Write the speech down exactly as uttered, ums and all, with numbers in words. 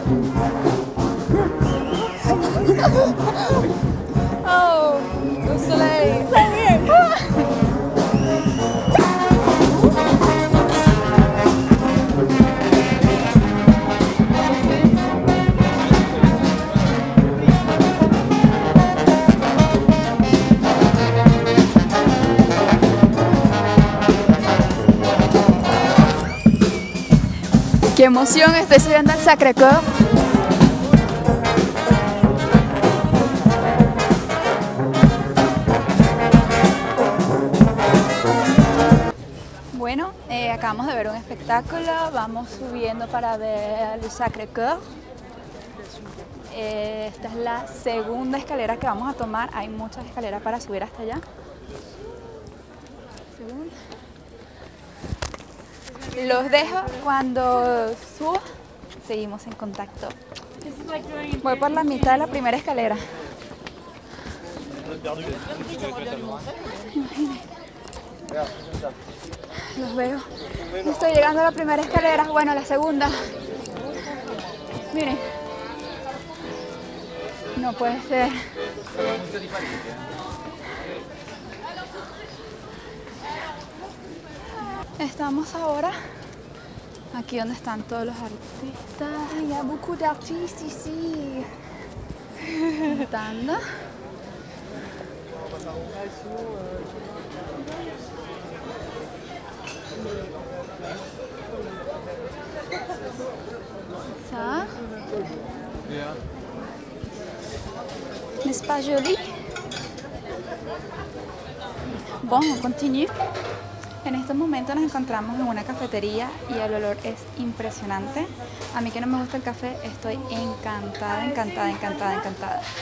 Oh, au soleil. Ça y est. ¡Qué emoción! Estoy subiendo al Sacré-Cœur. Bueno, eh, acabamos de ver un espectáculo, vamos subiendo para ver el Sacré-Cœur. Eh, esta es la segunda escalera que vamos a tomar, hay muchas escaleras para subir hasta allá. Segunda. Los dejo cuando subo, seguimos en contacto. Voy por la mitad de la primera escalera. Los veo. Estoy llegando a la primera escalera, bueno, a la segunda. Miren. No puede ser. Estamos ahora aquí donde están todos los artistas. Il y a beaucoup d'artistes ici. Cantando. Ça. N'est-ce pas joli? Bon, on continue. En estos momentos nos encontramos en una cafetería y el olor es impresionante. A mí que no me gusta el café, estoy encantada, encantada, encantada, encantada.